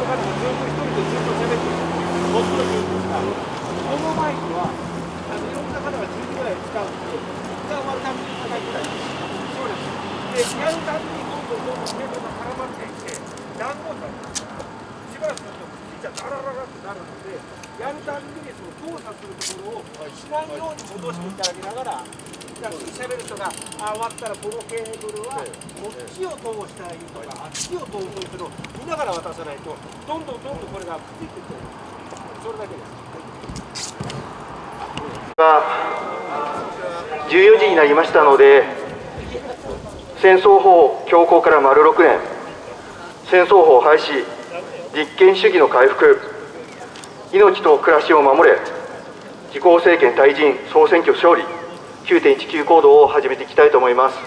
方がずっと一人でずっと喋ってる、もっと言うんですが、このマイクはいろんな方が10ぐらい使うんで、一旦終わるたびに叩いてたり、そうです。で、やるたびにどんどんテーブルが絡まっていって、団子さんしばらくするとくっついちゃってあらららってなるので、やるたびにその動作するところをしないように戻していただきながら、しゃべる人が終わったらこのケーブルはこっちを通したらいいとかあっちを通すというのを見ながら渡さないとどんどんこれがくっついていってそれだけです。 14時になりましたので、戦争法強行から丸6年、戦争法廃止、立憲主義の回復、命と暮らしを守れ、自公政権退陣、総選挙勝利、9.19 行動を始めていきたいと思います。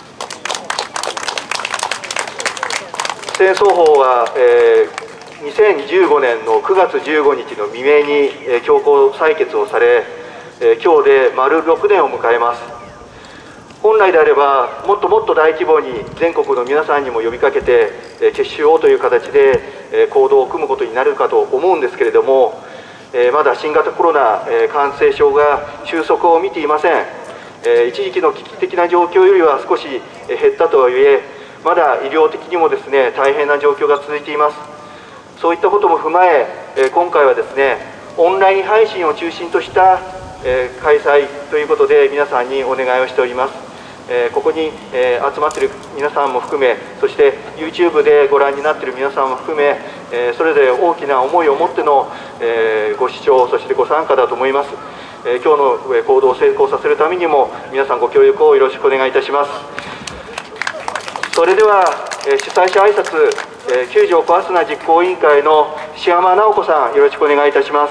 戦争法は、2015年の9月15日の未明に強行採決をされ、今日で丸6年を迎えます。本来であれば、もっともっと大規模に全国の皆さんにも呼びかけて、結集をという形で行動を組むことになるかと思うんですけれども、まだ新型コロナ感染症が収束を見ていません。一時期の危機的な状況よりは少し減ったとはいえ、まだ医療的にもですね、大変な状況が続いています。そういったことも踏まえ、今回はですね、オンライン配信を中心とした開催ということで皆さんにお願いをしております。ここに集まっている皆さんも含め、そして YouTube でご覧になっている皆さんも含め、それぞれ大きな思いを持ってのご視聴、そしてご参加だと思います。今日の行動を成功させるためにも皆さんご協力をよろしくお願いいたします。それでは主催者挨拶、救助を壊すな実行委員会の石山直子さん、よろしくお願いいたします。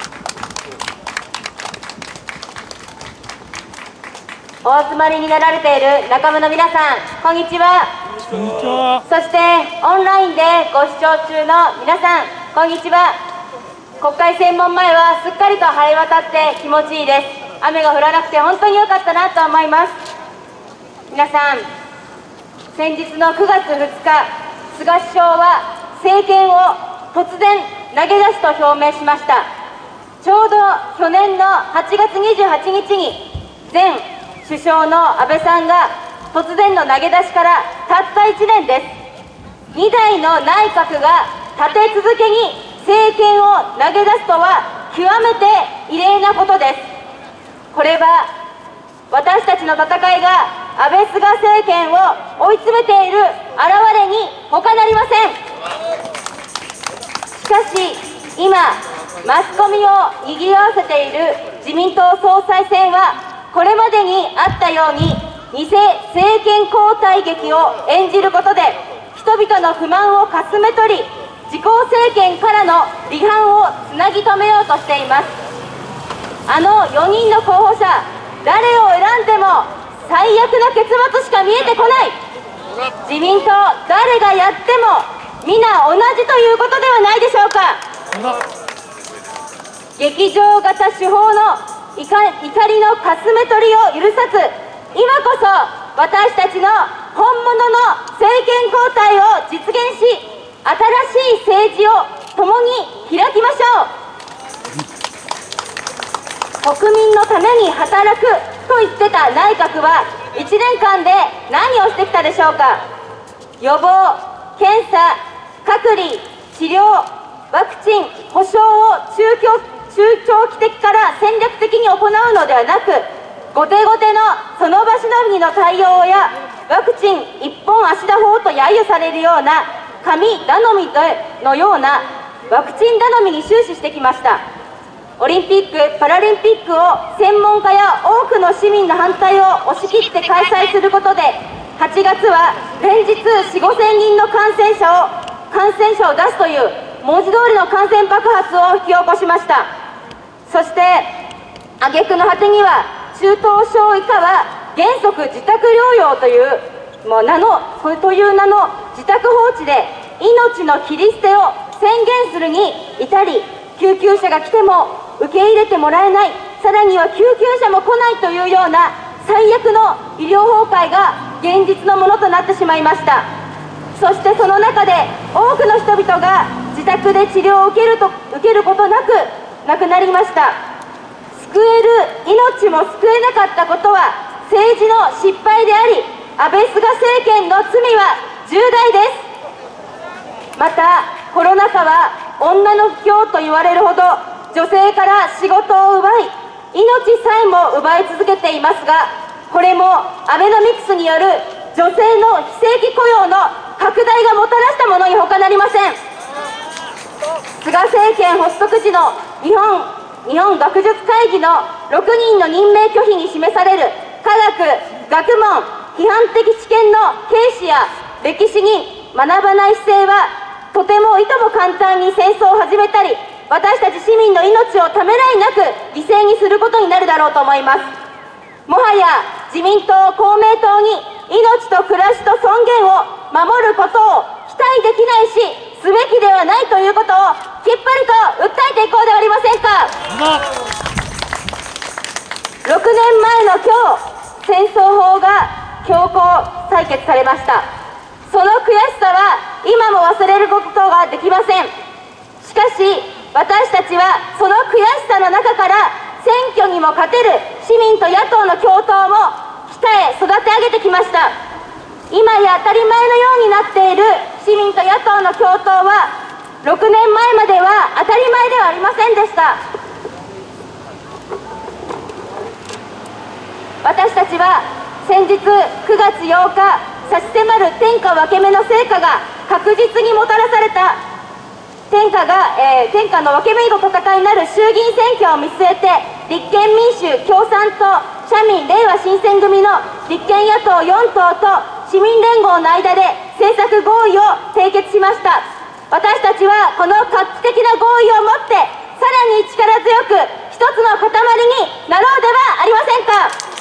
お集まりになられている仲間の皆さん、こんにちは。こんにちは。そしてオンラインでご視聴中の皆さん、こんにちは。国会正門前はすっかりと晴れ渡って気持ちいいです。雨が降らなくて本当に良かったなと思います。皆さん、先日の9月2日、菅首相は政権を突然投げ出すと表明しました。ちょうど去年の8月28日に前首相の安倍さんが突然の投げ出しからたった1年です。2代の内閣が立て続けに政権を投げ出すとは極めて異例なことです。これは私たちの戦いが安倍・菅政権を追い詰めている表れに他なりません。しかし今マスコミを賑わせている自民党総裁選はこれまでにあったように偽政権交代劇を演じることで人々の不満をかすめ取り、自公政権からの離反をつなぎ止めようとしています。あの4人の候補者、誰を選んでも最悪な結末しか見えてこない。自民党、誰がやっても皆同じということではないでしょうか。劇場型手法の怒りのかすめ取りを許さず、今こそ私たちの本物の政権交代を実現し、新しい政治を共に開きましょう。国民のために働くと言ってた内閣は1年間で何をしてきたでしょうか。予防、検査、隔離、治療、ワクチン、保障を中長期的から戦略的に行うのではなく、後手後手のその場しのぎの対応やワクチン一本足打法と揶揄されるような神頼みのようなワクチン頼みに終始してきました。オリンピック・パラリンピックを専門家や多くの市民の反対を押し切って開催することで、8月は連日4、5千人の感染者を出すという文字通りの感染爆発を引き起こしました。そして挙句の果てには中等症以下は原則自宅療養という名の自宅放置で命の切り捨てを宣言するに至り、救急車が来ても受け入れてもらえない、さらには救急車も来ないというような最悪の医療崩壊が現実のものとなってしまいました。 そしてその中で多くの人々が自宅で治療を受けることなく亡くなりました。救える命も救えなかったことは政治の失敗であり、安倍・菅政権の罪は重大です。またコロナ禍は女の不況と言われるほど女性から仕事を奪い、命さえも奪い続けていますが、これもアベノミクスによる女性の非正規雇用の拡大がもたらしたものに他なりません。菅政権発足時の日本学術会議の6人の任命拒否に示される科学・学問・批判的知見の軽視や歴史に学ばない姿勢は、とてもいとも簡単に戦争を始めたり、私たち市民の命をためらいなく犠牲にすることになるだろうと思います。もはや自民党・公明党に命と暮らしと尊厳を守ることを期待できないし、すべきではないということをきっぱりと訴えていこうではありませんか。6年前の今日、戦争法が強行採決されました。その悔しさは今も忘れることができません。しかし私たちはその悔しさの中から選挙にも勝てる市民と野党の共闘も鍛え育て上げてきました。今や当たり前のようになっている市民と野党の共闘は6年前までは当たり前ではありませんでした。私たちは先日9月8日、差し迫る天下分け目の成果が確実にもたらされた天下の分け目の戦いになる衆議院選挙を見据えて、立憲民主、共産党、社民、れいわ新選組の立憲野党4党と市民連合の間で政策合意を締結しました。私たちはこの画期的な合意をもって、さらに力強く一つの塊になろうではありませんか。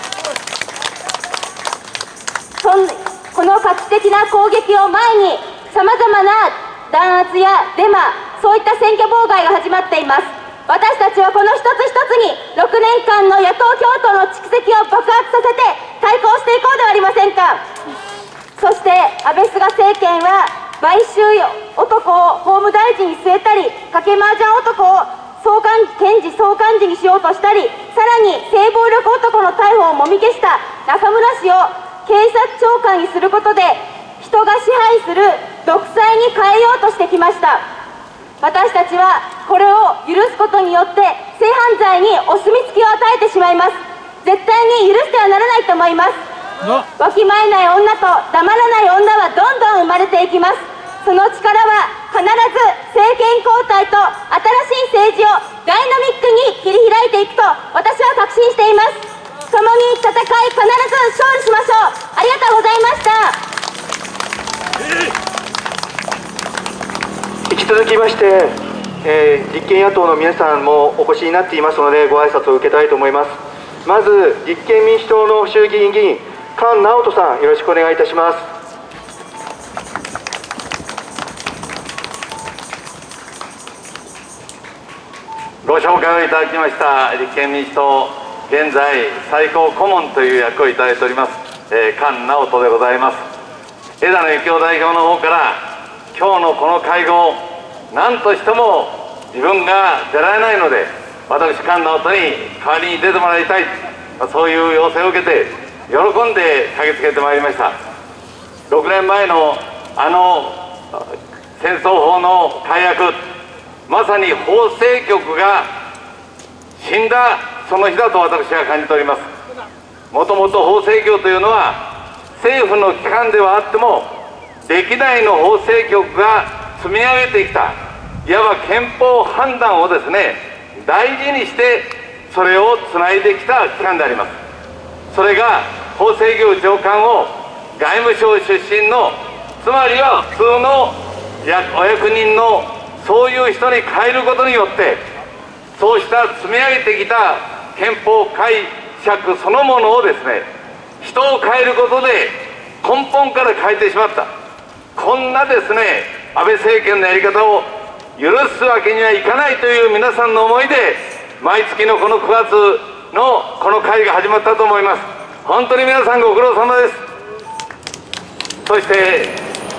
この画期的な攻撃を前に、さまざまな弾圧やデマ、そういった選挙妨害が始まっています。私たちはこの一つ一つに6年間の野党共闘の蓄積を爆発させて対抗していこうではありませんか。そして安倍・菅政権は買収男を法務大臣に据えたり、賭け麻雀男を検事総幹事にしようとしたり、さらに性暴力男の逮捕をもみ消した中村氏を警察長官にすることで、人が支配する独裁に変えようとしてきました。私たちはこれを許すことによって性犯罪にお墨付きを与えてしまいます。絶対に許してはならないと思います。わきまえない女と黙らない女はどんどん生まれていきます。その力は必ず政権交代と新しい政治をダイナミックに切り開いていくと私は確信しています。共に戦い、必ず勝利しましょう。ありがとうございました。 引き続きまして、立憲野党の皆さんもお越しになっていますので、ご挨拶を受けたいと思います。まず立憲民主党の衆議院議員、菅直人さん、よろしくお願いいたします。 ご紹介をいただきました立憲民主党、現在最高顧問という役をいただいております、菅直人でございます。枝野幸男代表の方から、今日のこの会合、何としても自分が出られないので、私、菅直人に代わりに出てもらいたい、そういう要請を受けて、喜んで駆けつけてまいりました。6年前の戦争法の改悪、まさに法制局が死んだその日だと私は感じております。もともと法制局というのは、政府の機関ではあっても、歴代の法制局が積み上げてきた、いわば憲法判断をですね、大事にして、それをつないできた機関であります。それが法制局長官を外務省出身の、つまりは普通のお役人のそういう人に変えることによって、そうした積み上げてきた憲法解釈そのものをですね、人を変えることで根本から変えてしまった、こんなですね、安倍政権のやり方を許すわけにはいかないという皆さんの思いで、毎月のこの9月のこの会が始まったと思います。本当に皆さんご苦労様です。そして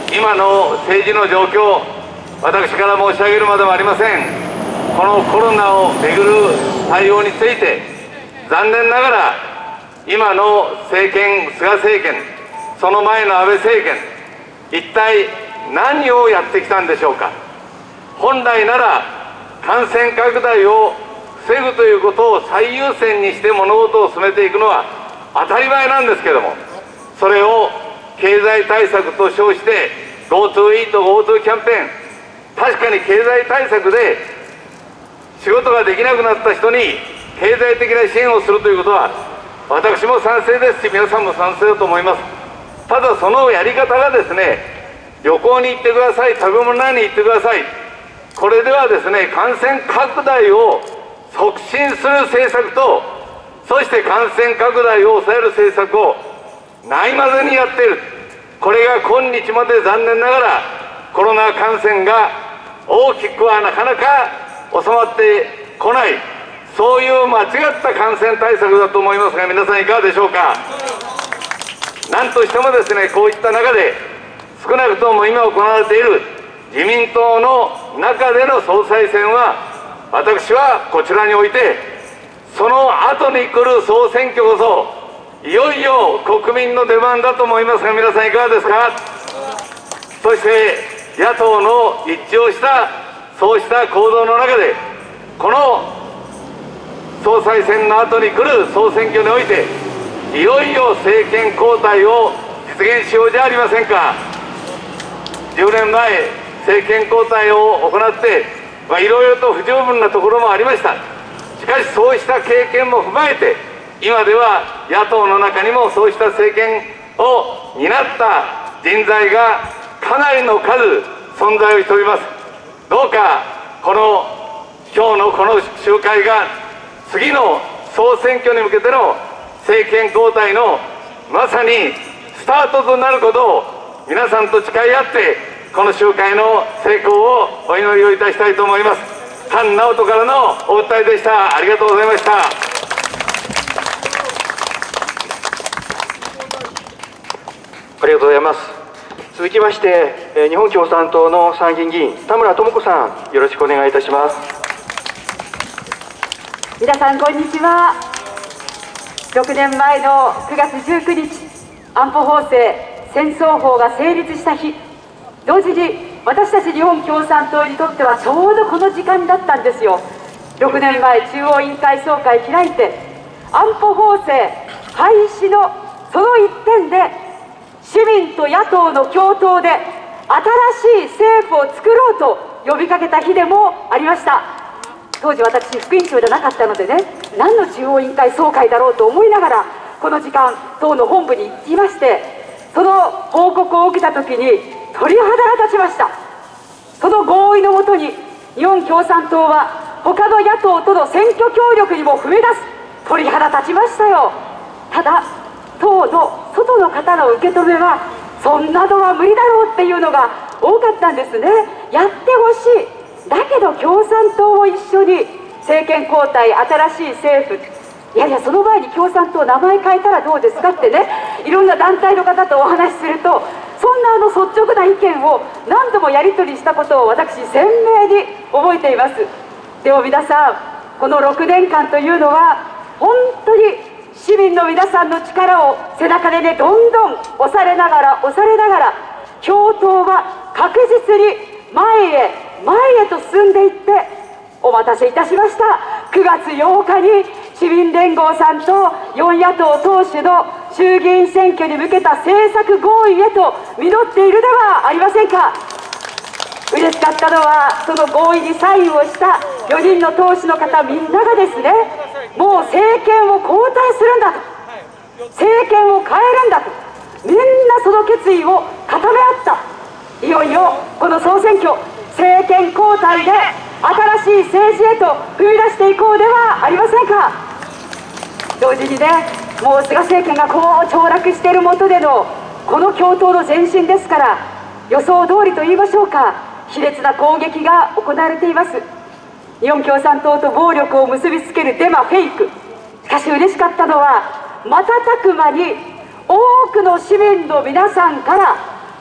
今の政治の状況、私から申し上げるまでもありません。このコロナをめぐる対応について、残念ながら今の政権、菅政権、その前の安倍政権、一体何をやってきたんでしょうか。本来なら感染拡大を防ぐということを最優先にして物事を進めていくのは当たり前なんですけども、それを経済対策と称して GoTo イート GoTo キャンペーン、確かに経済対策で仕事ができなくなった人に経済的な支援をするということは私も賛成ですし、皆さんも賛成だと思います。ただそのやり方がですね、旅行に行ってください、食べ物屋に行ってください、これではですね、感染拡大を促進する政策と、そして感染拡大を抑える政策をないまぜにやっている。これが今日まで残念ながらコロナ感染が大きくはなかなか収まってこない、そういう間違った感染対策だと思いますが、皆さんいかがでしょうか。何としてもですね、こういった中で少なくとも今行われている自民党の中での総裁選は、私はこちらにおいてその後に来る総選挙こそいよいよ国民の出番だと思いますが、皆さんいかがですか。そして野党の一致をしたそうした行動の中で、この総裁選の後に来る総選挙においていよいよ政権交代を実現しようじゃありませんか。10年前政権交代を行っていろいろと不十分なところもありました。しかしそうした経験も踏まえて、今では野党の中にもそうした政権を担った人材がかなりの数存在をしております。どうか今日のこの集会が次の総選挙に向けての政権交代のまさにスタートとなることを皆さんと誓い合って、この集会の成功をお祈りをいたしたいと思います。菅直人からのお訴えでした。ありがとうございました。 ありがとうございます。続きまして、日本共産党の参議院議員、田村智子さん、よろしくお願いいたします。 皆さん、こんにちは。6年前の9月19日、安保法制、戦争法が成立した日、同時に私たち日本共産党にとってはちょうどこの時間だったんですよ。6年前、中央委員会総会開いて、安保法制廃止のその一点で、市民と野党の共闘で新しい政府を作ろうと呼びかけた日でもありました。当時私副委員長じゃなかったのでね、何の中央委員会総会だろうと思いながらこの時間党の本部に行きまして、その報告を受けた時に鳥肌が立ちました。その合意のもとに日本共産党は他の野党との選挙協力にも踏み出す。鳥肌立ちましたよ。ただ党の外の方の受け止めはそんなのは無理だろうっていうのが多かったんですね。やってほしい、だけど共産党を一緒に政権交代、新しい政府、いやいやその前に共産党名前変えたらどうですかってね、いろんな団体の方とお話しすると、そんな率直な意見を何度もやり取りしたことを私鮮明に覚えています。でも皆さん、この6年間というのは本当に市民の皆さんの力を背中でね、どんどん押されながら共闘は確実に前へと進んでいって、お待たせいたしました。9月8日に市民連合さんと4野党党首の衆議院選挙に向けた政策合意へと実っているではありませんか。嬉しかったのは、その合意にサインをした4人の党首の方みんながですね、もう政権を交代するんだと、政権を変えるんだと、みんなその決意を固め合った。いよいよこの総選挙、政権交代で新しい政治へと踏み出していこうではありませんか。同時にね、もう菅政権がこう凋落している下でのこの共闘の前進ですから、予想通りと言いましょうか、卑劣な攻撃が行われています。日本共産党と暴力を結びつけるデマ、フェイク。しかし嬉しかったのは、瞬く間に多くの市民の皆さんから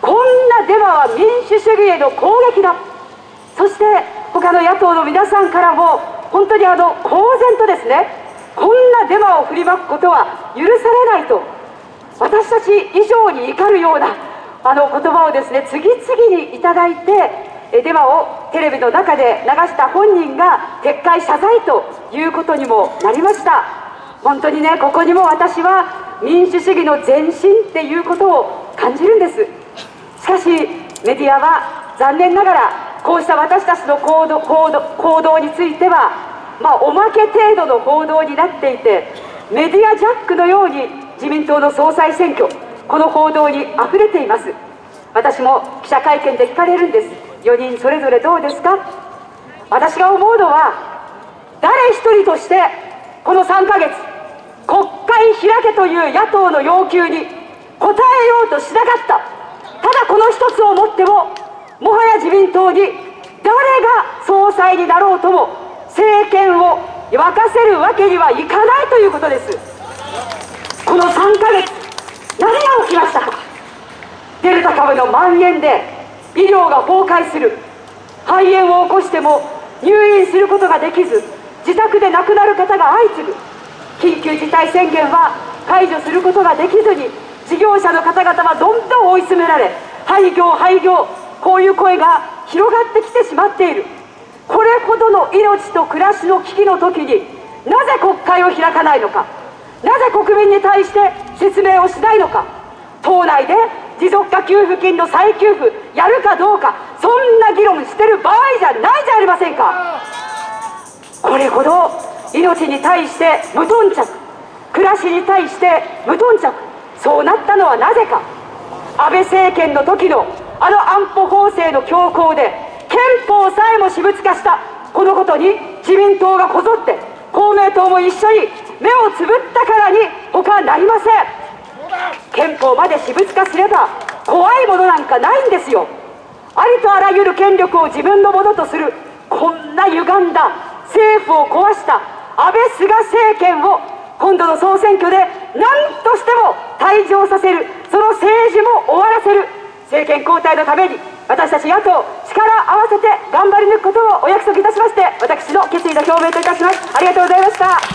こんなデマは民主主義への攻撃だ。そして他の野党の皆さんからも本当に公然とですね、こんなデマを振りまくことは許されないと、私たち以上に怒るような言葉をですね、次々にいただいて、デマをテレビの中で流した本人が撤回謝罪ということにもなりました。本当にね、ここにも私は民主主義の前進っていうことを感じるんです。しかしメディアは残念ながらこうした私たちの行動については、おまけ程度の報道になっていて、メディアジャックのように自民党の総裁選挙、この報道にあふれています。私も記者会見で聞かれるんです。4人それぞれどうですか。私が思うのは、誰一人としてこの3ヶ月国会開けという野党の要求に応えようとしなかった。ただこの一つをもっても、もはや自民党に誰が総裁になろうとも政権を沸かせるわけにはいかないということです。この3ヶ月何が起きましたか。デルタ株の蔓延で医療が崩壊する、肺炎を起こしても入院することができず、自宅で亡くなる方が相次ぐ。緊急事態宣言は解除することができずに、事業者の方々はどんどん追い詰められ、廃業、こういう声が広がってきてしまっている。これほどの命と暮らしの危機の時になぜ国会を開かないのか、なぜ国民に対して説明をしないのか。党内で持続化給付金の再給付やるかどうか、そんな議論してる場合じゃないじゃありませんか。これほど命に対して無頓着、暮らしに対して無頓着、そうなったのはなぜか。安倍政権の時の安保法制の強行で憲法さえも私物化したこのことに自民党がこぞって、公明党も一緒に目をつぶったからに他なりません。憲法まで私物化すれば怖いものなんかないんですよ。ありとあらゆる権力を自分のものとする、こんな歪んだ政府を壊した安倍・菅政権を今度の総選挙で何としても退場させる、その政治も終わらせる。政権交代のために私たち野党力合わせて頑張り抜くことをお約束いたしまして、私の決意の表明といたします。ありがとうございました。 あ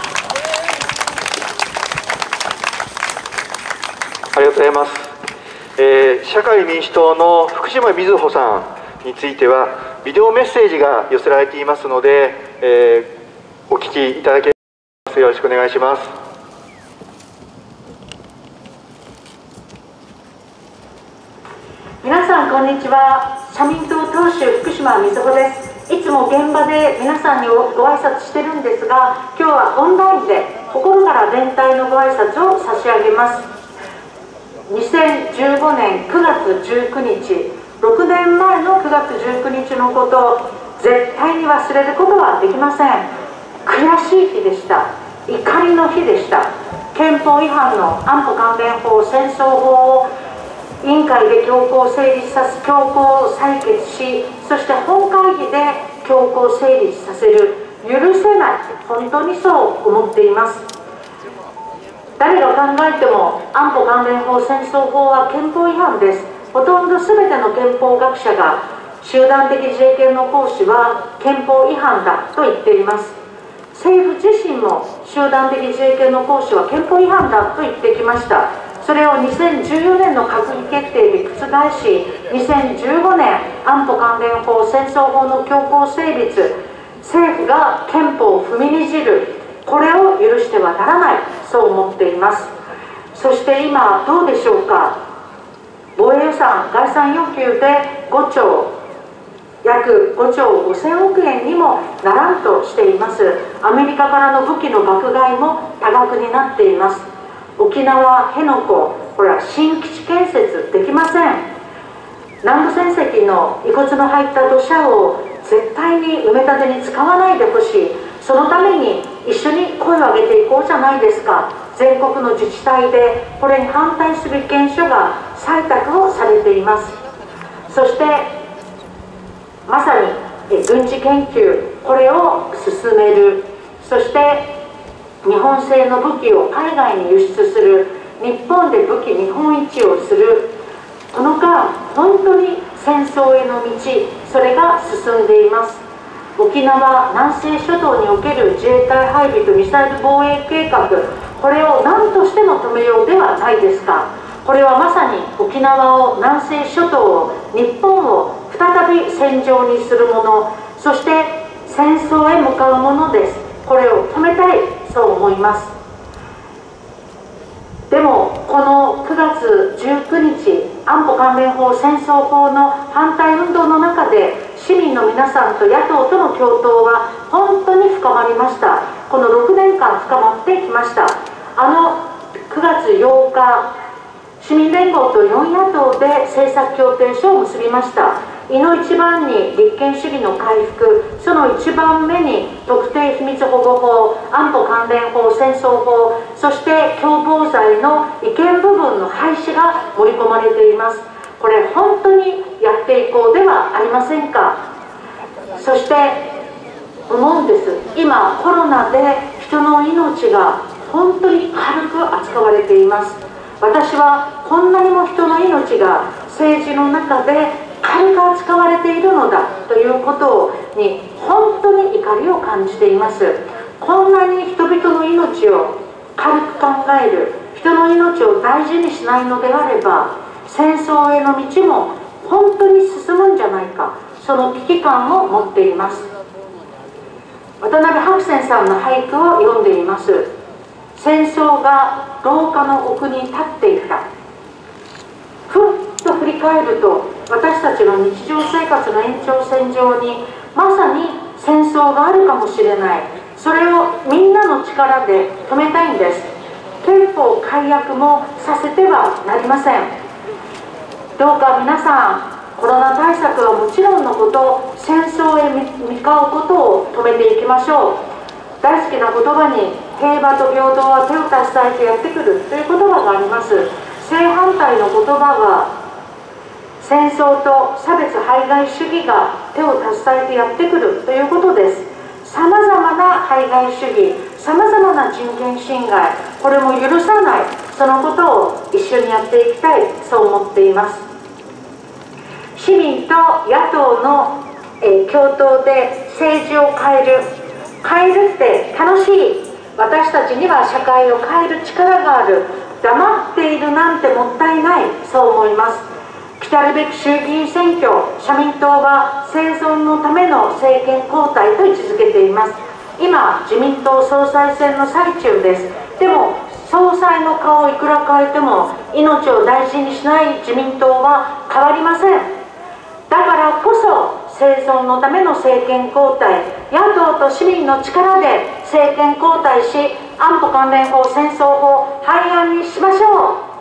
りがとうございます。社会民主党の福島みずほさんについてはビデオメッセージが寄せられていますので、お聞きいただけます。よろしくお願いします。 皆さんこんにちは。社民党党首福島みずほです。いつも現場で皆さんにご挨拶してるんですが、今日はオンラインで心から連帯のご挨拶を差し上げます。2015年9月19日、6年前の9月19日のことを絶対に忘れることはできません。悔しい日でした。怒りの日でした。憲法違反の安保関連法、戦争法を委員会で強行採決し、そして本会議で強行成立させる、許せない、本当にそう思っています。誰が考えても安保関連法、戦争法は憲法違反です。ほとんど全ての憲法学者が集団的自衛権の行使は憲法違反だと言っています。政府自身も集団的自衛権の行使は憲法違反だと言ってきました。それを2014年の閣議決定で覆し、2015年安保関連法、戦争法の強行成立、政府が憲法を踏みにじる、これを許してはならない、そう思っています。そして今どうでしょうか。防衛予算概算要求で約5兆5000億円にもならんとしています。アメリカからの武器の爆買いも多額になっています。沖縄辺野古、これは新基地建設できません。南部戦跡の遺骨の入った土砂を絶対に埋め立てに使わないでほしい。そのために一緒に声を上げていこうじゃないですか。全国の自治体でこれに反対する意見書が採択をされています。そしてまさに軍事研究、これを進める。そして日本製の武器を海外に輸出する、日本で武器見本市をする、 この間本当に戦争への道、それが進んでいます。沖縄南西諸島における自衛隊配備とミサイル防衛計画、これを何としても止めようではないですか。これはまさに沖縄を、南西諸島を、日本を再び戦場にするもの、そして戦争へ向かうものです。これを止めたい、そう思います。でもこの9月19日安保関連法戦争法の反対運動の中で、市民の皆さんと野党との共闘は本当に深まりました。この6年間深まってきました。9月8日市民連合と4野党で政策協定書を結びました。いの一番に立憲主義の回復、その1番目に特定秘密保護法、安保関連法、戦争法、そして共謀罪の違憲部分の廃止が盛り込まれています。これ本当にやっていこうではありませんか。そして思うんです。今コロナで人の命が本当に軽く扱われています。私はこんなにも人の命が政治の中で軽く扱われているのだということに本当に怒りを感じています。こんなに人々の命を軽く考える、人の命を大事にしないのであれば、戦争への道も本当に進むんじゃないか、その危機感を持っています。渡辺白泉さんの俳句を読んでいます。戦争が廊下の奥に立っていた。ふっと振り返ると、私たちの日常生活の延長線上にまさに戦争があるかもしれない。それをみんなの力で止めたいんです。憲法改悪もさせてはなりません。どうか皆さん、コロナ対策はもちろんのこと、戦争へ向かうことを止めていきましょう。大好きな言葉に、平和と平等は手を携えてやってくるという言葉があります。正反対の言葉は、戦争と差別排外主義が手を携えてやってくるということです。さまざまな排外主義、さまざまな人権侵害、これも許さない、そのことを一緒にやっていきたい、そう思っています。市民と野党の共闘で政治を変えるって楽しい。私たちには社会を変える力がある。黙っているなんてもったいない、そう思います。来たるべき衆議院選挙、社民党は生存のための政権交代と位置づけています。今自民党総裁選の最中です。でも総裁の顔をいくら変えても命を大事にしない自民党は変わりません。だからこそ生存のための政権交代、野党と市民の力で政権交代し、安保関連法、戦争法、廃案にしましょう。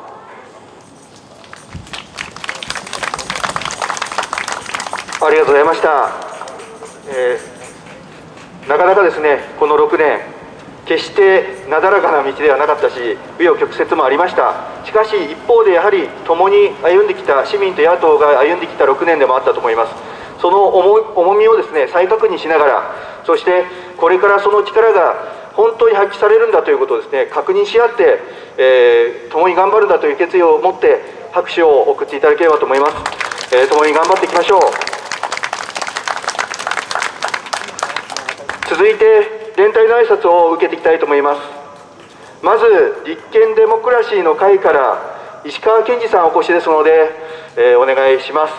ありがとうございました。なかなかですね、この6年、決してなだらかな道ではなかったし、紆余曲折もありました。しかし一方でやはり共に歩んできた、市民と野党が歩んできた6年でもあったと思います。その重みをですね、再確認しながら、そしてこれからその力が本当に発揮されるんだということをですね、確認し合って、共に頑張るんだという決意を持って拍手を送っていただければと思います。共に頑張っていきましょう。続いて連帯の挨拶を受けていきたいと思います。まず立憲デモクラシーの会から石川健二さんお越しですので、お願いします。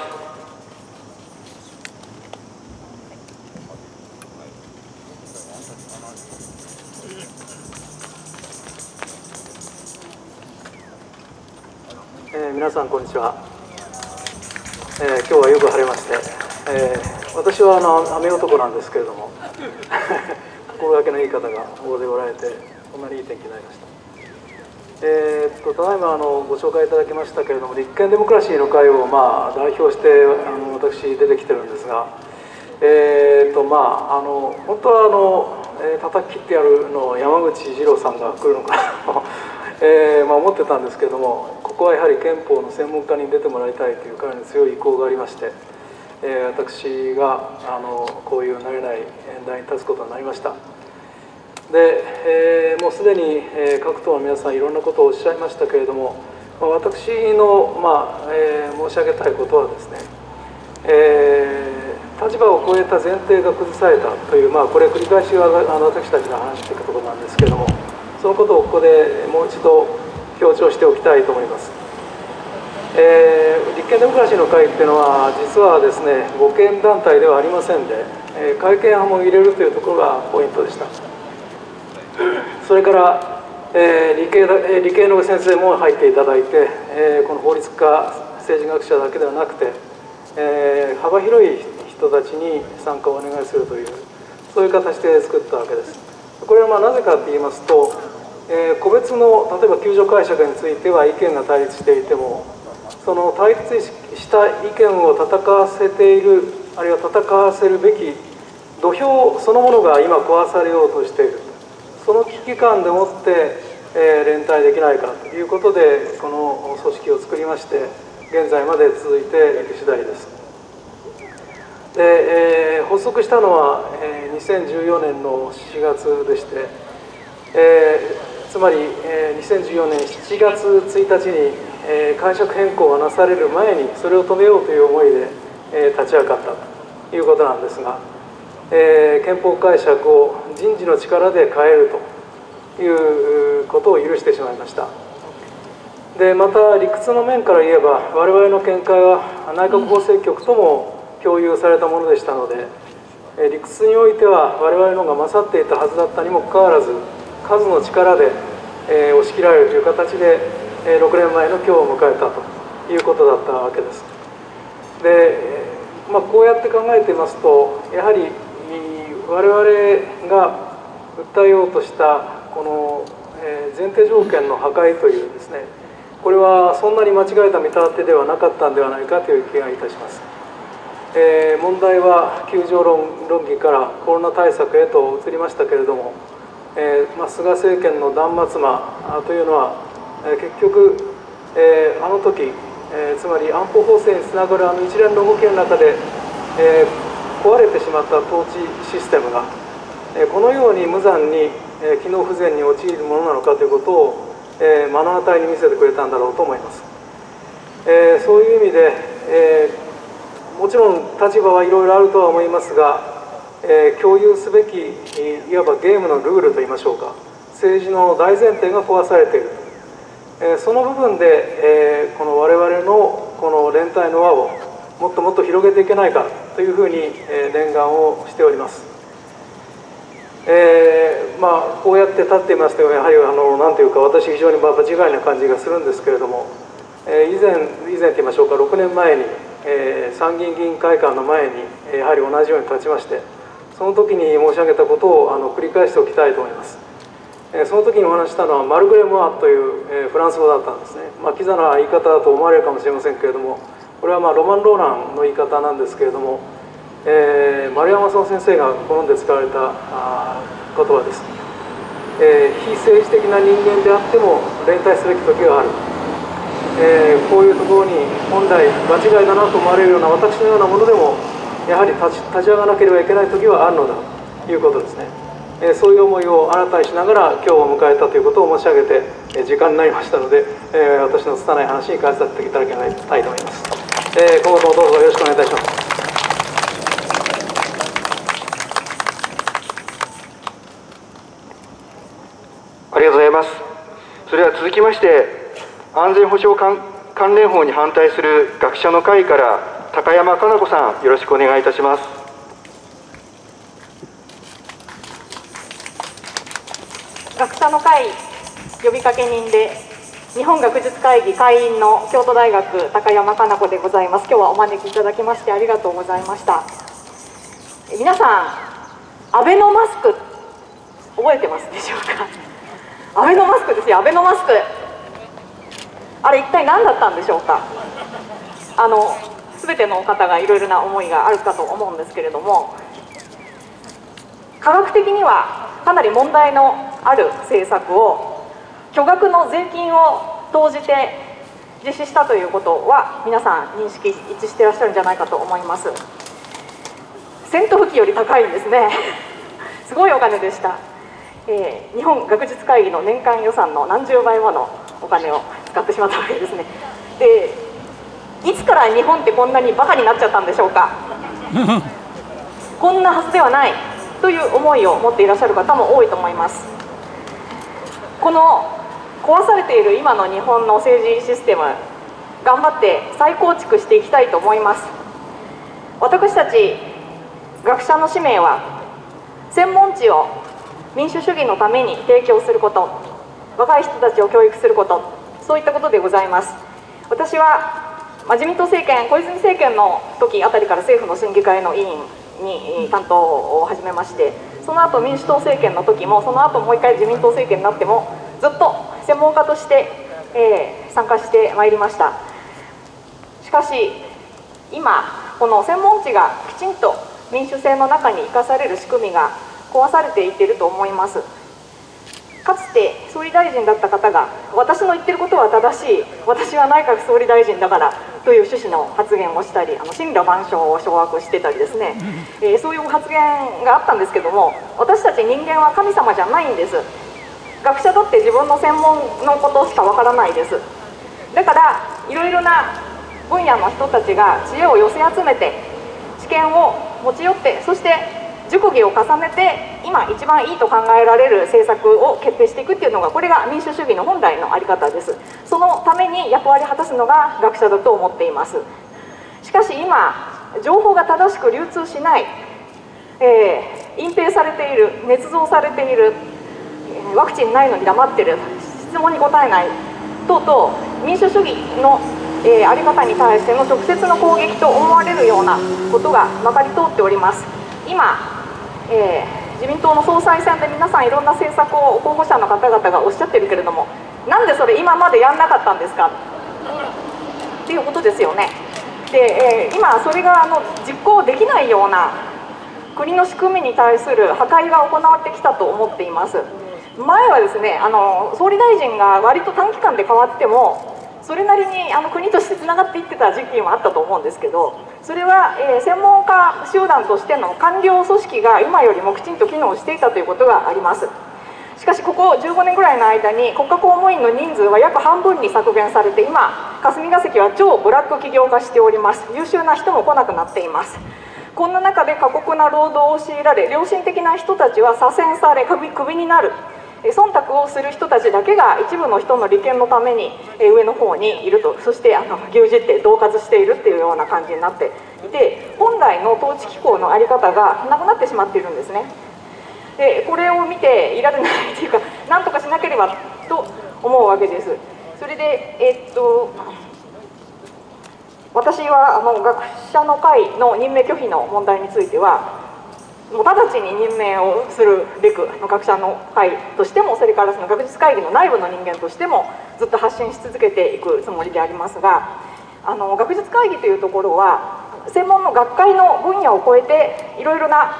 皆さんこんにちは。今日はよく晴れまして、私は雨男なんですけれども心がけのいい方が大勢おられて、こんなにいい天気になりました。ただいまご紹介いただきましたけれども、立憲デモクラシーの会を代表して私出てきてるんですが、本当は叩き切ってやるのを山口二郎さんが来るのかなと思ってたんですけれども、ここはやはり憲法の専門家に出てもらいたいという彼の強い意向がありまして、私がこういう慣れない演台に立つことになりました。で、もうすでに各党の皆さんいろんなことをおっしゃいましたけれども、 私の、申し上げたいことはですね、立場を超えた前提が崩されたという、これ繰り返し私たちが話していくところなんですけれども、そのことをここでもう一度強調しておきたいと思います。立憲デモクラシーの会っていうのは実はですね、護憲団体ではありませんで、改憲派も入れるというところがポイントでした。それから理系の先生も入っていただいて、この法律家、政治学者だけではなくて、幅広い人たちに参加をお願いするという、そういう形で作ったわけです。これはなぜかと言いますと、個別の例えば救助解釈については意見が対立していても、その対立した意見を戦わせている、あるいは戦わせるべき土俵そのものが今壊されようとしている。その危機感でもって、連帯できないかということでこの組織を作りまして、現在まで続いている次第です。で、発足したのは、2014年の4月でして、つまり、2014年7月1日に、解釈変更がなされる前にそれを止めようという思いで、立ち上がったということなんですが、憲法解釈を人事の力で変えるということを許してしまいました。でまた理屈の面から言えば、我々の見解は内閣法制局とも共有されたものでしたので、理屈においては我々のが勝っていたはずだったにもかかわらず、数の力で、押し切られるという形で、6年前の今日を迎えたということだったわけです。で、こうやって考えていますと、やはり我々が訴えようとしたこの前提条件の破壊というですね、これはそんなに間違えた見立てではなかったんではないかという気がいたします。問題は9条論議からコロナ対策へと移りましたけれども、菅政権の断末魔というのは、結局、あの時、つまり安保法制につながる一連の動きの中で、壊れてしまった統治システムが、このように無残に、機能不全に陥るものなのかということを、目の当たりに見せてくれたんだろうと思います。そういう意味で、もちろん立場はいろいろあるとは思いますが、共有すべきいわばゲームのルールといいましょうか、政治の大前提が壊されている、その部分で、この我々のこの連帯の輪をもっともっと広げていけないかというふうに念願をしております。こうやって立っていますと、やはり何というか、私非常に自害な感じがするんですけれども、以前と言いましょうか、6年前に、参議院議員会館の前にやはり同じように立ちまして、その時に申し上げたことを繰り返しておきたいと思います。その時にお話したのはマルグレモアというフランス語だったんですね。キザな言い方だと思われるかもしれませんけれども、これはロマン・ローランの言い方なんですけれども、丸山荘先生が好んで使われた言葉です。非政治的な人間であっても連帯すべき時がある、こういうところに本来間違いだなと思われるような私のようなものでもやはり立ち上がらなければいけない時はあるのだということですね。そういう思いを新たにしながら今日を迎えたということを申し上げて、時間になりましたので、私の拙い話に返させていただきたいと思います。今後ともどうぞよろしくお願いいたします。 ありがとうございます。それでは続きまして、安全保障関連法に反対する学者の会から高山加奈子さん、よろしくお願いいたします。 学者の会呼びかけ人で日本学術会議会員の京都大学高山加奈子でございます。今日はお招きいただきましてありがとうございました。皆さん、アベノマスク覚えてますでしょうか。アベノマスクですよ、アベノマスク。あれ一体何だったんでしょうか。全ての方がいろいろな思いがあるかと思うんですけれども、科学的にはかなり問題のある政策を巨額の税金を投じて実施したということは皆さん認識一致していらっしゃるんじゃないかと思います。戦闘機より高いんですねすごいお金でした。日本学術会議の年間予算の何十倍ものお金を使ってしまったわけですね。で、いつから日本ってこんなにバカになっちゃったんでしょうか。こんなはずではないという思いを持っていらっしゃる方も多いと思います。この壊されている今の日本の政治システム、頑張って再構築していきたいと思います。私たち学者の使命は、専門知を民主主義のために提供すること、若い人たちを教育すること、そういったことでございます。私は自民党政権、小泉政権の時あたりから政府の審議会の委員に担当を始めまして、その後民主党政権の時も、その後もう一回自民党政権になっても、ずっと専門家として、参加してまいりました。しかし今、この専門知がきちんと民主制の中に生かされる仕組みが壊されていっていると思います。かつて総理大臣だった方が、私の言ってることは正しい、私は内閣総理大臣だからという趣旨の発言をしたり、神羅万象を掌握してたりですね、そういう発言があったんですけども、私たち人間は神様じゃないんです。学者だって自分の専門のことしかわからないです。だからいろいろな分野の人たちが知恵を寄せ集めて、知見を持ち寄って、そして熟議を重ねて、今一番いいと考えられる政策を決定していくっていうのが、これが民主主義の本来の在り方です。そのために役割を果たすのが学者だと思っています。しかし今、情報が正しく流通しない、隠蔽されている、捏造されている、ワクチンないのに黙ってる、質問に答えない等々、民主主義の在り方に対しての直接の攻撃と思われるようなことがまかり通っております。今、自民党の総裁選で皆さんいろんな政策を候補者の方々がおっしゃってるけれども、なんでそれ今までやんなかったんですかっていうことですよね。で、今それが実行できないような国の仕組みに対する破壊が行われてきたと思っています。前はですね、総理大臣が割と短期間で変わっても、それなりに国としてつながっていってた時期もあったと思うんですけど、それは、専門家集団としての官僚組織が今よりもきちんと機能していたということがあります。しかしここ15年ぐらいの間に国家公務員の人数は約半分に削減されて、今霞が関は超ブラック企業化しております。優秀な人も来なくなっています。こんな中で過酷な労働を強いられ、良心的な人たちは左遷され、クビになる。忖度をする人たちだけが一部の人の利権のために上の方にいると、そして牛耳って恫喝しているっていうような感じになっていて、本来の統治機構の在り方がなくなってしまっているんですね。で、これを見ていられないというか、なんとかしなければと思うわけです。それで私は学者の会の任命拒否の問題については、もう直ちに任命をするべく学者の会としても、それからその学術会議の内部の人間としてもずっと発信し続けていくつもりでありますが、学術会議というところは専門の学会の分野を超えていろいろな、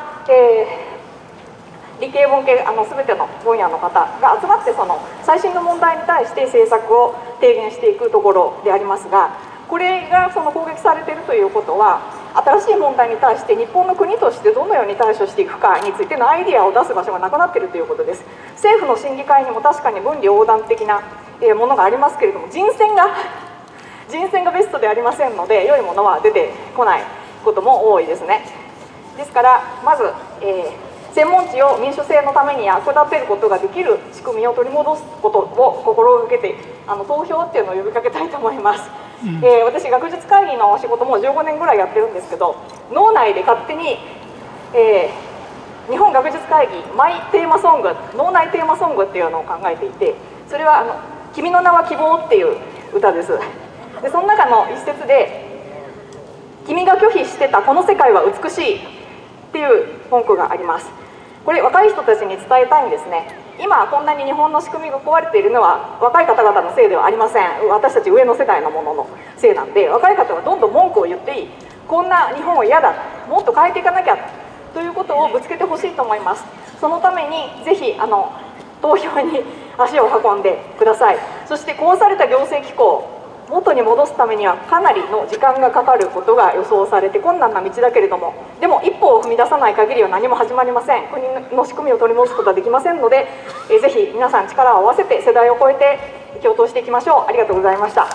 理系文系全ての分野の方が集まって、その最新の問題に対して政策を提言していくところでありますが、これがその攻撃されているということは、新しい問題に対して日本の国としてどのように対処していくかについてのアイデアを出す場所がなくなっているということです。政府の審議会にも確かに分離横断的なものがありますけれども、人選がベストでありませんので、良いものは出てこないことも多いですね。ですからまず、専門知を民主制のために役立てることができる仕組みを取り戻すことを心がけて、投票っていうのを呼びかけたいと思います。私学術会議の仕事も15年ぐらいやってるんですけど、脳内で勝手に、日本学術会議マイテーマソング、脳内テーマソングっていうのを考えていて、それは「君の名は希望」っていう歌です。でその中の一節で「君が拒否してたこの世界は美しい」っていう文句があります。これ若い人たちに伝えたいんですね。今こんなに日本の仕組みが壊れているのは若い方々のせいではありません。私たち上の世代のもののせいなんで、若い方はどんどん文句を言っていい、こんな日本は嫌だ、もっと変えていかなきゃということをぶつけてほしいと思います。そのためにぜひ投票に足を運んでください。そして壊された行政機構元に戻すためにはかなりの時間がかかることが予想されて困難な道だけれども、でも一歩を踏み出さない限りは何も始まりません。国の仕組みを取り戻すことはできませんので、ぜひ皆さん力を合わせて世代を超えて共闘していきましょう。ありがとうございました。 あ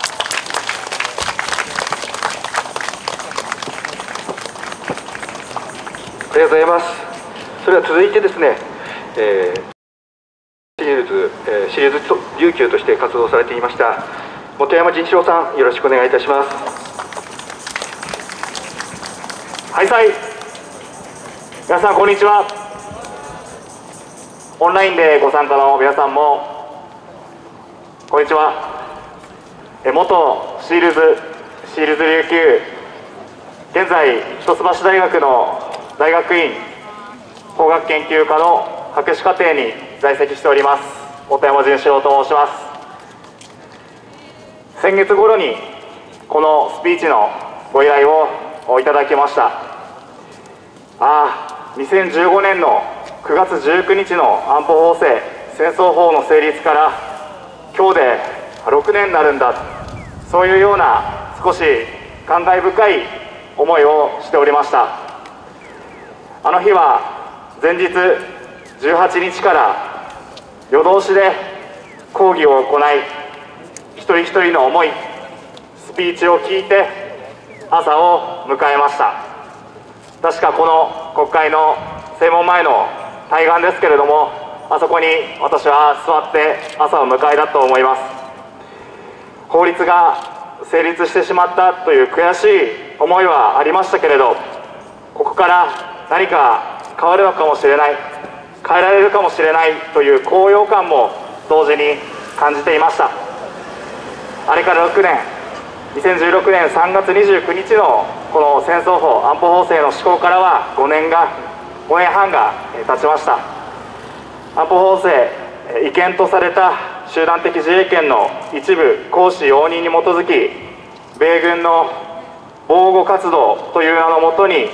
りがとうございます。それでは続いてですね、シリーズ琉球として活動されていました本山仁志郎さん、よろしくお願いいたします。 はい、皆さんこんにちは。オンラインでご参加の皆さんもこんにちは。元シールズ琉球、現在一橋大学の大学院工学研究科の博士課程に在籍しております本山仁志郎と申します。先月頃にこのスピーチのご依頼をいただきました。2015年の9月19日の安保法制戦争法の成立から今日で6年になるんだ、そういうような少し感慨深い思いをしておりました。あの日は前日18日から夜通しで講義を行い、一人一人の思い、スピーチを聞いて朝を迎えました。確かこの国会の正門前の対岸ですけれども、あそこに私は座って朝を迎えたと思います。法律が成立してしまったという悔しい思いはありましたけれど、ここから何か変わるのかもしれない、変えられるかもしれないという高揚感も同時に感じていました。あれから6年、2016年3月29日のこの戦争法安保法制の施行からは5年半が経ちました。安保法制違憲とされた集団的自衛権の一部行使容認に基づき、米軍の防護活動という名のもとに、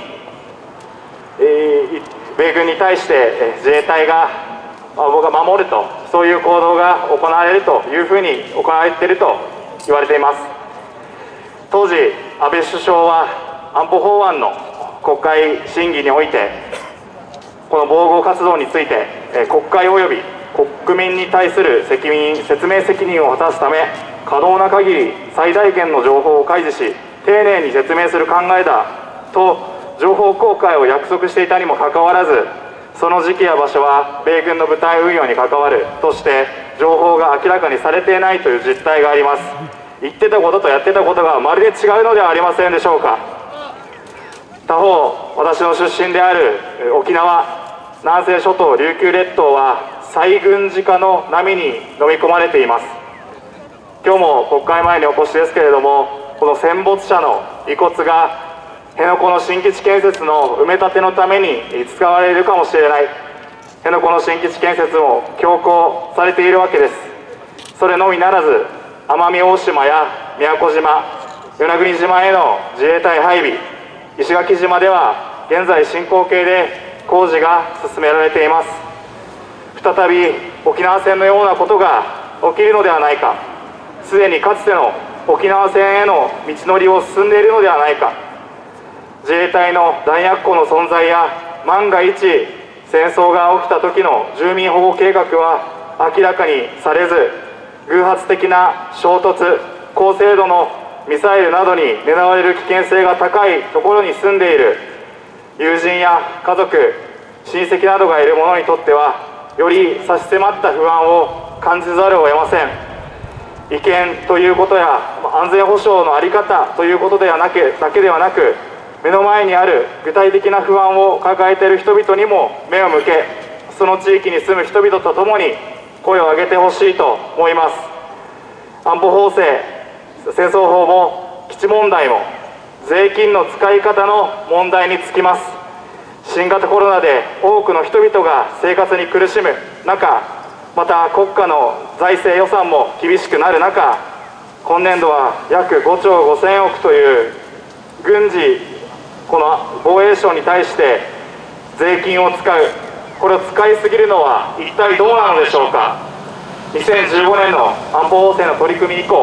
米軍に対して自衛隊が守ると、そういう行動が行われるというふうに行われていると言われています。当時安倍首相は安保法案の国会審議において、この防護活動について国会及び国民に対する説明責任を果たすため、可能な限り最大限の情報を開示し丁寧に説明する考えだと情報公開を約束していたにもかかわらず、その時期や場所は米軍の部隊運用に関わるとして情報が明らかにされていないという実態があります。言ってたこととやってたことがまるで違うのではありませんでしょうか。他方、私の出身である沖縄、南西諸島、琉球列島は再軍事化の波に飲み込まれています。今日も国会前にお越しですけれども、この戦没者の遺骨が辺野古の新基地建設の埋め立てのために使われるかもしれない、辺野古の新基地建設も強行されているわけです。それのみならず、奄美大島や宮古島、与那国島への自衛隊配備、石垣島では現在進行形で工事が進められています。再び沖縄戦のようなことが起きるのではないか、すでにかつての沖縄戦への道のりを進んでいるのではないか、自衛隊の弾薬庫の存在や万が一戦争が起きた時の住民保護計画は明らかにされず、偶発的な衝突、高精度のミサイルなどに狙われる危険性が高いところに住んでいる友人や家族、親戚などがいる者にとっては、より差し迫った不安を感じざるを得ません。違憲ということや安全保障の在り方ということだけではなく、目の前にある具体的な不安を抱えている人々にも目を向け、その地域に住む人々と共に声を上げてほしいと思います。安保法制、戦争法も基地問題も税金の使い方の問題につきます。新型コロナで多くの人々が生活に苦しむ中、また国家の財政予算も厳しくなる中、今年度は約5兆5000億という軍事、この防衛省に対して税金を使う、これを使いすぎるのは一体どうなのでしょうか。2015年の安保法制の取り組み以降、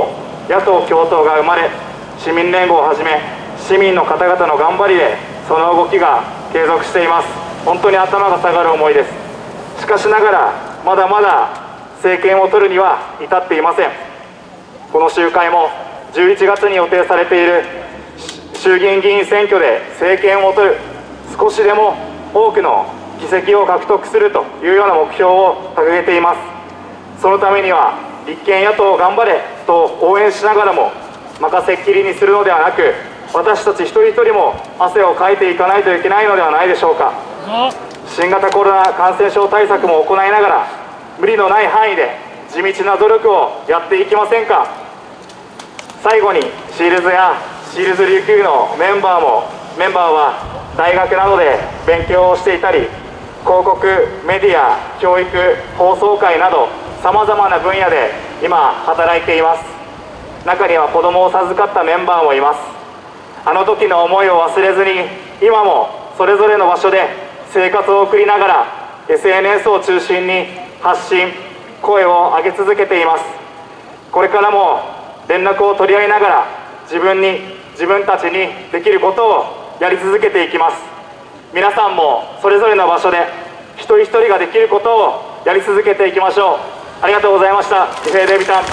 野党共闘が生まれ、市民連合をはじめ市民の方々の頑張りでその動きが継続しています。本当に頭が下がる思いです。しかしながらまだまだ政権を取るには至っていません。この集会も11月に予定されている衆議院議員選挙で政権を取る、少しでも多くの議席を獲得するというような目標を掲げています。そのためには立憲野党頑張れと応援しながらも任せっきりにするのではなく、私たち一人一人も汗をかいていかないといけないのではないでしょうか。新型コロナ感染症対策も行いながら無理のない範囲で地道な努力をやっていきませんか。最後にシールズやシールズ琉球のメンバーは大学などで勉強をしていたり、広告、メディア、教育、放送会などさまざまな分野で今働いています。中には子供を授かったメンバーもいます。あの時の思いを忘れずに今もそれぞれの場所で生活を送りながら SNS を中心に発信、声を上げ続けています。これからも連絡を取り合いながら自分たちにできることをやり続けていきます。皆さんもそれぞれの場所で一人一人ができることをやり続けていきましょう。ありがとうございました。リフェイデビタン。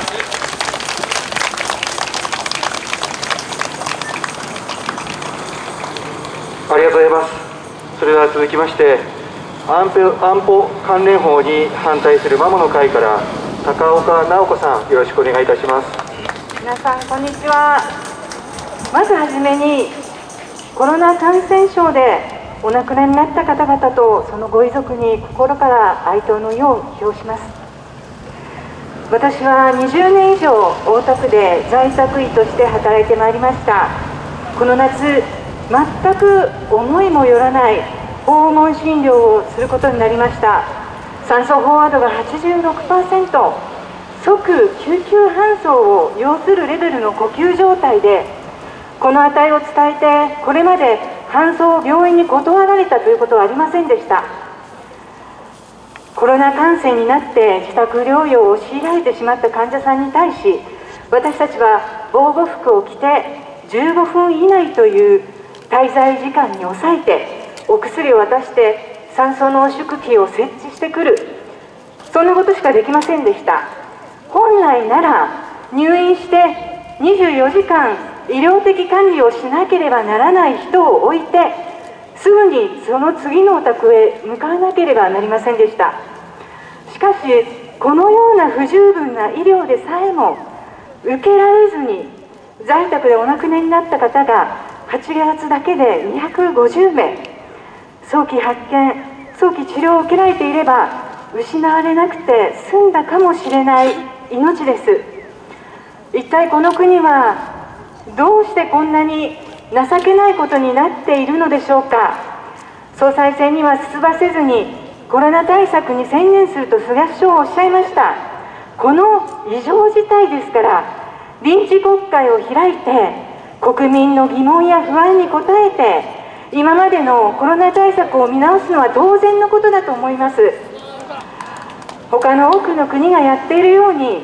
ありがとうございます。それでは続きまして安保関連法に反対するマモの会から高岡直子さん、よろしくお願いいたします。 皆さんこんにちは。まずはじめにコロナ感染症でお亡くなりになった方々とそのご遺族に心から哀悼の意を表します。私は20年以上大田区で在宅医として働いてまいりました。この夏全く思いもよらない訪問診療をすることになりました。酸素飽和度が 86%、 即救急搬送を要するレベルの呼吸状態で、この値を伝えてこれまで搬送を病院に断られたということはありませんでした。コロナ感染になって自宅療養を強いられてしまった患者さんに対し、私たちは防護服を着て15分以内という滞在時間に抑えてお薬を渡して酸素濃縮器を設置してくる、そんなことしかできませんでした。本来なら入院して24時間医療的管理をしなければならない人を置いてすぐにその次のお宅へ向かわなければなりませんでした。しかしこのような不十分な医療でさえも受けられずに在宅でお亡くなりになった方が8月だけで250名、早期発見、早期治療を受けられていれば失われなくて済んだかもしれない命です。一体この国はどうしてこんなに情けないことになっているのでしょうか。総裁選には出馬せずにコロナ対策に専念すると菅首相はおっしゃいました。この異常事態ですから臨時国会を開いて国民の疑問や不安に応えて今までのコロナ対策を見直すのは当然のことだと思います。他の多くの国がやっているように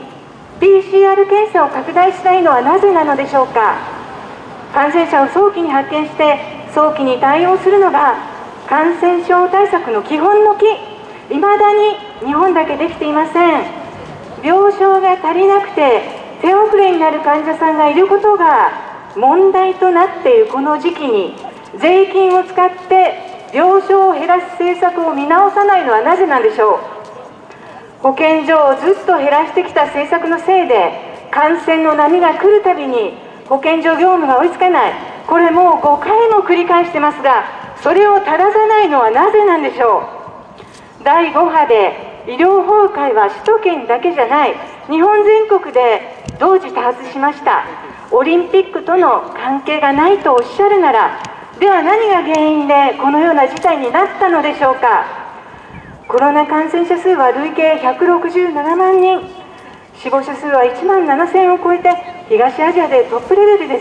PCR 検査を拡大しないのはなぜなのでしょうか。感染者を早期に発見して早期に対応するのが感染症対策の基本の木、いまだに日本だけできていません。病床が足りなくて手遅れになる患者さんがいることが問題となっているこの時期に税金を使って病床を減らす政策を見直さないのはなぜなんでしょう。保健所をずっと減らしてきた政策のせいで感染の波が来るたびに保健所業務が追いつかない、これもう5回も繰り返してますが、それを正さないのはなぜなんでしょう。第5波で医療崩壊は首都圏だけじゃない、日本全国で同時多発しました。オリンピックとの関係がないとおっしゃるなら、では何が原因でこのような事態になったのでしょうか。コロナ感染者数は累計167万人、死亡者数は1万7000を超えて東アジアでトップレベルです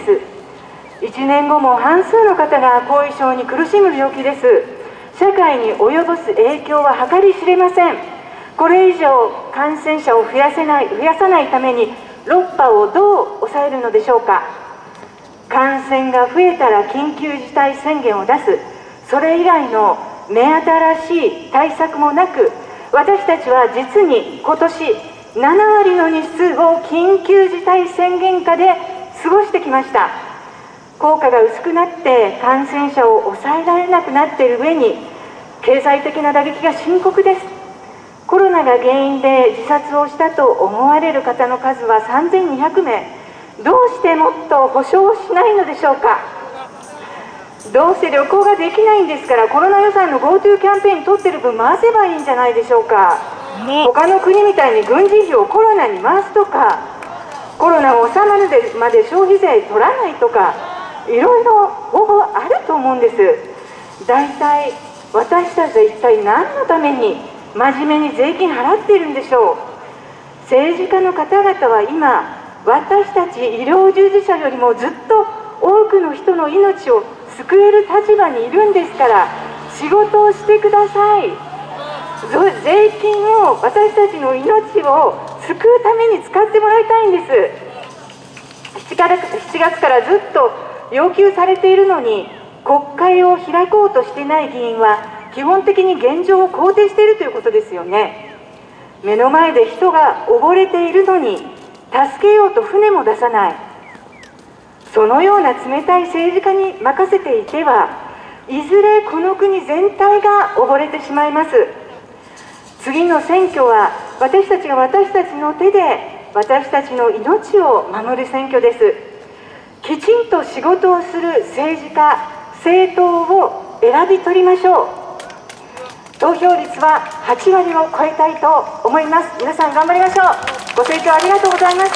。1年後も半数の方が後遺症に苦しむ病気です。社会に及ぼす影響は計り知れません。これ以上感染者を増やさないために 6波をどう抑えるのでしょうか。感染が増えたら緊急事態宣言を出す、それ以外の目新しい対策もなく、私たちは実に今年7割の日数を緊急事態宣言下で過ごしてきました。効果が薄くなって感染者を抑えられなくなっている上に、経済的な打撃が深刻です。コロナが原因で自殺をしたと思われる方の数は3200名。どうしてもっと保証をしないのでしょうか。どうせ旅行ができないんですから、コロナ予算の GoTo キャンペーンに取ってる分回せばいいんじゃないでしょうか。他の国みたいに軍事費をコロナに回すとか、コロナが収まるまで消費税取らないとか、いろいろ方法あると思うんです。大体私たちは一体何のために真面目に税金払っているんでしょう。政治家の方々は今、私たち医療従事者よりもずっと多くの人の命を救える立場にいるんですから、仕事をしてください。税金を、私たちの命を救うために使ってもらいたいんです。7月からずっと要求されているのに、国会を開こうとしていない議員は基本的に現状を肯定しているということですよね。目の前で人が溺れているのに助けようと船も出さない、そのような冷たい政治家に任せていては、いずれこの国全体が溺れてしまいます。次の選挙は私たちが私たちの手で私たちの命を守る選挙です。きちんと仕事をする政治家、政党を選び取りましょう。投票率は8割を超えたいと思います。皆さん頑張りましょう。ご清聴ありがとうございました。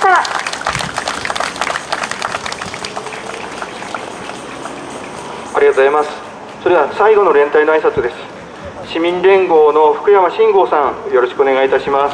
ありがとうございます。それでは最後の連帯の挨拶です。市民連合の福山信吾さん、よろしくお願いいたします。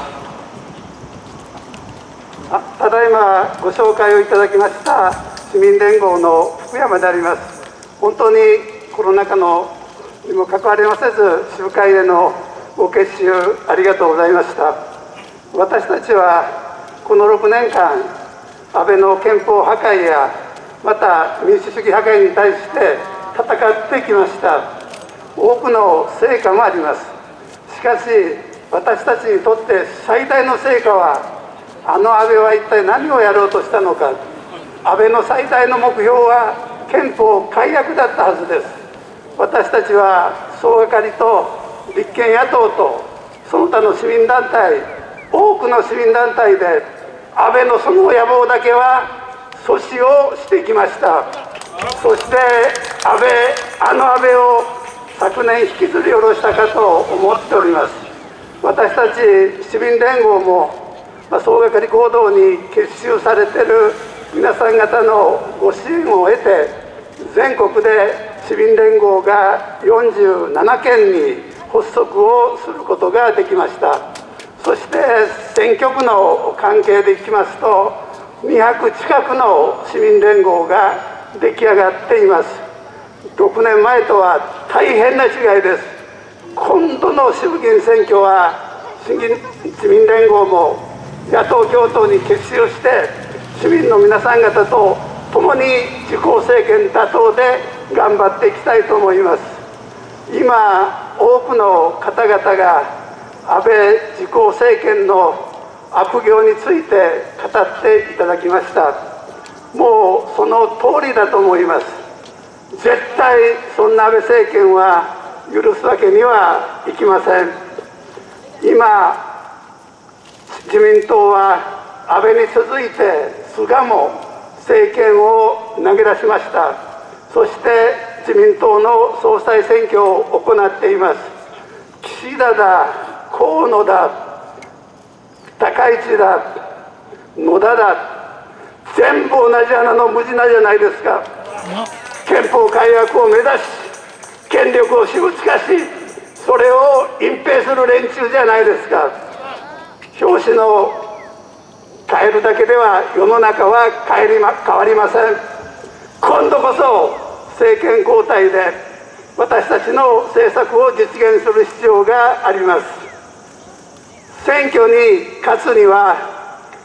ただいまご紹介をいただきました市民連合の福山であります。本当にコロナ禍のにもかかわりませず、集会でのご結集ありがとうございました。私たちはこの6年間、安倍の憲法破壊やまた民主主義破壊に対して戦ってきました。多くの成果もあります。しかし私たちにとって最大の成果は、安倍は一体何をやろうとしたのか。安倍の最大の目標は憲法改悪だったはずです。私たちは総がかりと立憲野党とその他の市民団体、多くの市民団体で安倍のその野望だけは阻止をしてきました。そして安倍を昨年引きずり下ろしたかと思っております。私たち市民連合も総がかり行動に結集されている皆さん方のご支援を得て、全国で市民連合が47県に発足をすることができました。そして選挙区の関係でいきますと、200近くの市民連合が出来上がっています。6年前とは大変な違いです。今度の衆議院選挙は市民連合も野党共闘に結集して、市民の皆さん方と共に自公政権打倒で頑張っていきたいと思います。今多くの方々が安倍自公政権の悪行について語っていただきました。もうその通りだと思います。絶対そんな安倍政権は許すわけにはいきません。今自民党は安倍に続いて菅も政権を投げ出しました。そして自民党の総裁選挙を行っています。岸田だ、河野だ、高市だ、野田だ、全部同じ穴の無地なじゃないですか。憲法改悪を目指し、権力を私物化し、それを隠蔽する連中じゃないですか。表紙の変えるだけでは世の中は変わりません。今度こそ政権交代で私たちの政策を実現する必要があります。選挙に勝つには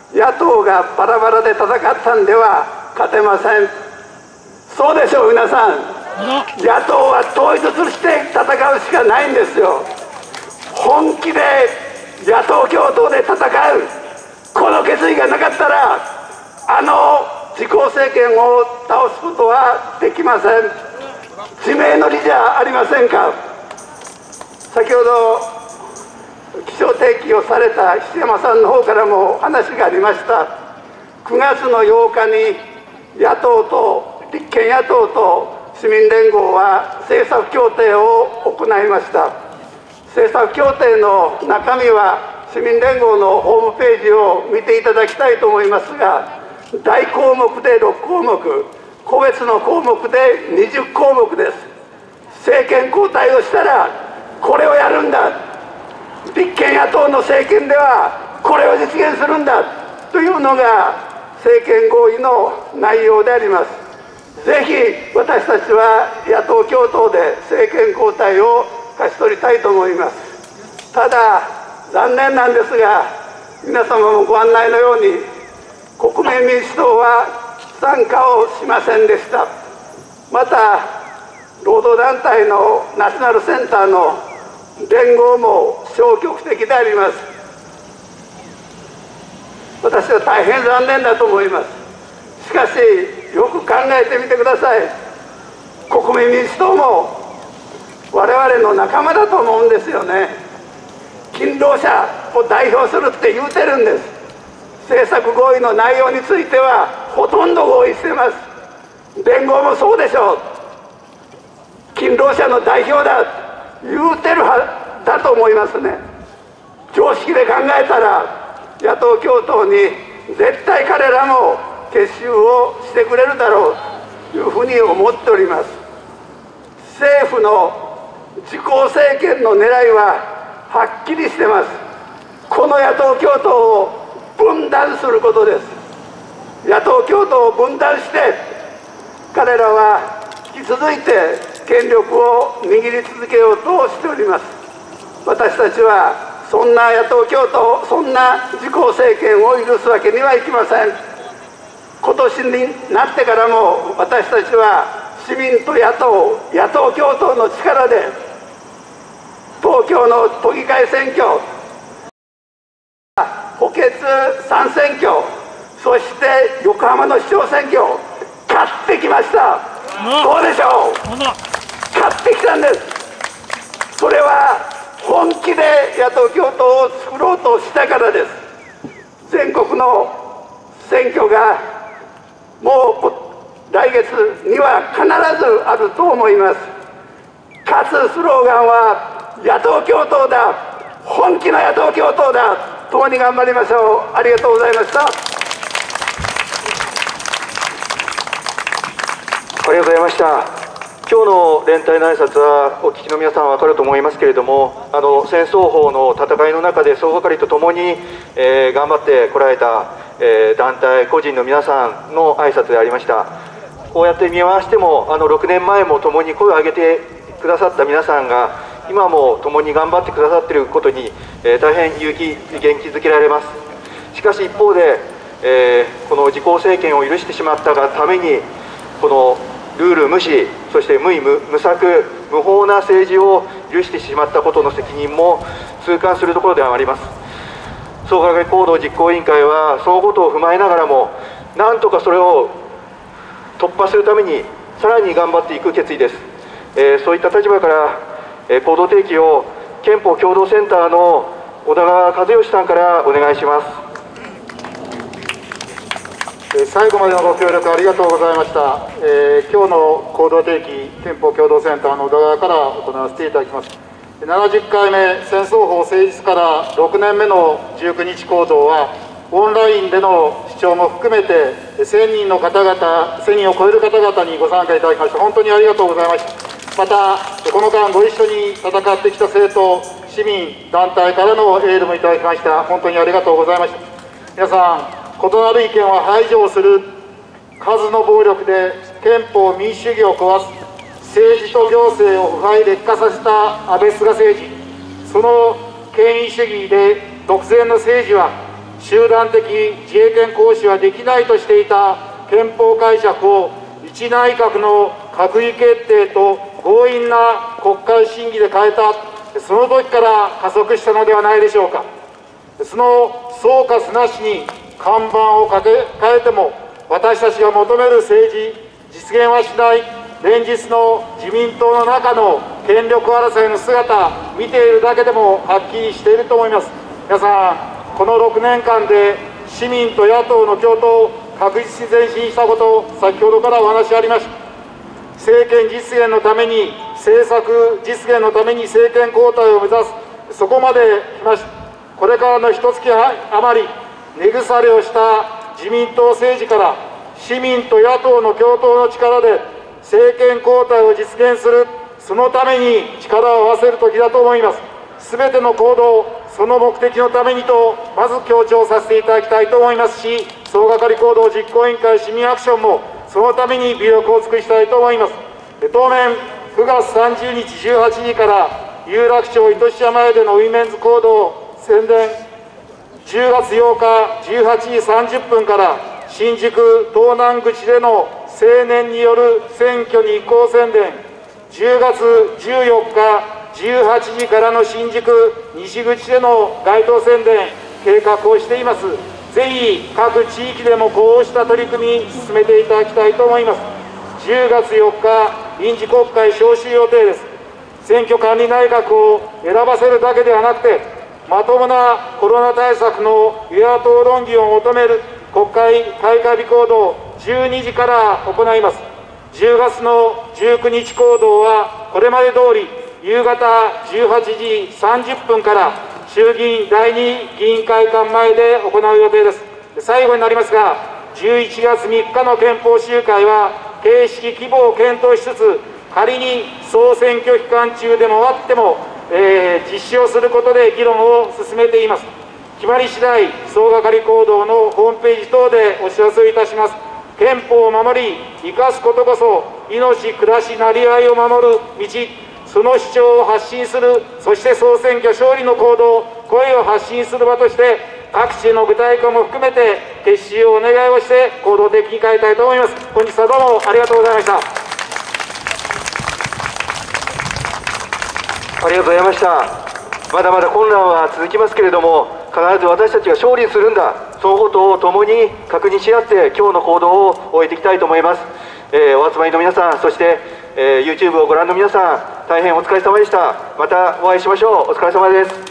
野党がバラバラで戦ったんでは勝てません。そうでしょう、皆さん。野党は統一して戦うしかないんですよ。本気で野党共闘で戦う、この決意がなかったら自公政権を倒すことはできません。自明の理じゃありませんか。先ほど起承提起をされた菱山さんの方からも話がありました。9月の8日に野党と立憲野党と市民連合は政策協定を行いました。政策協定の中身は市民連合のホームページを見ていただきたいと思いますが、大項目で6項目、個別の項目で20項目です。政権交代をしたらこれをやるんだ、立憲野党の政権ではこれを実現するんだというのが政権合意の内容であります。ぜひ私たちは野党共闘で政権交代を勝ち取りたいと思います。ただ残念なんですが、皆様もご案内のように国民民主党は参加をしませんでした。また労働団体のナショナルセンターの連合も消極的であります。私は大変残念だと思います。しかしよく考えてみてください。国民民主党も我々の仲間だと思うんですよね。勤労者を代表するって言うてるんです。政策合意の内容についてはほとんど合意しています。連合もそうでしょう。勤労者の代表だ言うてるはだと思いますね。常識で考えたら野党共闘に絶対彼らも結集をしてくれるだろうというふうに思っております。政府の自公政権の狙いははっきりしてます。この野党共闘を分断することです。野党共闘を分断して彼らは引き続いて権力を握り続けようとしております。私たちはそんな野党共闘、そんな自公政権を許すわけにはいきません。今年になってからも私たちは市民と野党共闘の力で東京の都議会選挙、補欠3選挙、そして横浜の市長選挙勝ってきました。どうでしょう。勝ってきたんです。それは本気で野党共闘を作ろうとしたからです。全国の選挙がもう来月には必ずあると思います。勝つスローガンは野党共闘だ、本気の野党共闘だ、共に頑張りましょう。ありがとうございました。 ありがとうございました。今日の連帯の挨拶はお聞きの皆さんは分かると思いますけれども、戦争法の戦いの中で総がかりとともに、頑張ってこられた、団体個人の皆さんの挨拶でありました。こうやって見回しても6年前も共に声を上げてくださった皆さんが今も共に頑張ってくださっていることに、大変元気づけられます。しかし一方で、この自公政権を許してしまったがためにこのルール無視、そして無策無法な政治を許してしまったことの責任も痛感するところではあります。創価学行動実行委員会はそのことを踏まえながらもなんとかそれを突破するためにさらに頑張っていく決意です。そういった立場から行動提起を憲法共同センターの小田川和義さんからお願いします。 最後までのご協力ありがとうございました。今日の行動提起、憲法共同センターの小田川から行わせていただきます。70回目戦争法成立から6年目の19日行動は、オンラインでの視聴も含めて1000人の方々、1000人を超える方々にご参加いただきまして、本当にありがとうございました。また、この間ご一緒に戦ってきた政党、市民、団体からのエールもいただきました。本当にありがとうございました。皆さん、異なる意見を排除する数の暴力で憲法民主主義を壊す政治と行政を腐敗劣化させた安倍・菅政治、その権威主義で独善の政治は集団的自衛権行使はできないとしていた憲法解釈を一内閣の閣議決定と強引な国会審議で変えた、その時から加速したのではないでしょうか。その総括なしに看板を掛け替えても、私たちが求める政治、実現はしない、連日の自民党の中の権力争いの姿、見ているだけでもはっきりしていると思います。皆さん、この6年間で市民と野党の共闘、確実に前進したこと、先ほどからお話ありました。政権実現のために、政策実現のために政権交代を目指す、そこまで来ました。これからの1月余り、根腐れをした自民党政治から、市民と野党の共闘の力で政権交代を実現する、そのために力を合わせる時だと思います。すべての行動、その目的のためにと、まず強調させていただきたいと思いますし、総がかり行動実行委員会市民アクションも、そのために微力を尽くしたいと思います。当面、9月30日18時から、有楽町糸島前でのウィメンズ行動宣伝、10月8日18時30分から、新宿東南口での青年による選挙に移行宣伝、10月14日18時からの新宿西口での街頭宣伝、計画をしています。ぜひ各地域でもこうした取り組み、進めていただきたいと思います。10月4日、臨時国会召集予定です。選挙管理内閣を選ばせるだけではなくて、まともなコロナ対策の与野党論議を求める国会開会日行動12時から行います。10月の19日行動は、これまで通り夕方18時30分から衆議院第2議員会館前で行う予定です。最後になりますが、11月3日の憲法集会は、形式規模を検討しつつ、仮に総選挙期間中でもあっても、実施をすることで議論を進めています。決まり次第、総がかり行動のホームページ等でお知らせをいたします。憲法を守り、生かすことこそ、命、暮らし、なりわいを守る道、その主張を発信する、そして総選挙勝利の行動、声を発信する場として、各地の具体化も含めて、結集をお願いをして、行動的に変えたいと思います。本日はどうもありがとうございました。 ありがとうございました。まだまだ困難は続きますけれども、必ず私たちが勝利するんだ、そのことを共に確認し合って、今日の行動を終えていきたいと思います。お集まりの皆さん、そして、YouTube をご覧の皆さん、大変お疲れ様でした。またお会いしましょう。お疲れ様です。